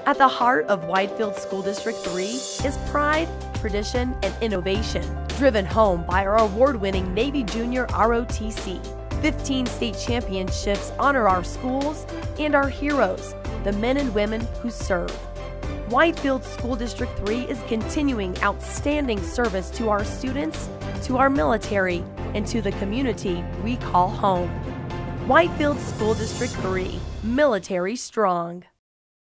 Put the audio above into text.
At the heart of Widefield School District 3 is pride, tradition, and innovation, driven home by our award-winning Navy Junior ROTC. 15 state championships honor our schools and our heroes, the men and women who serve. Widefield School District 3 is continuing outstanding service to our students, to our military, and to the community we call home. Widefield School District 3, military strong.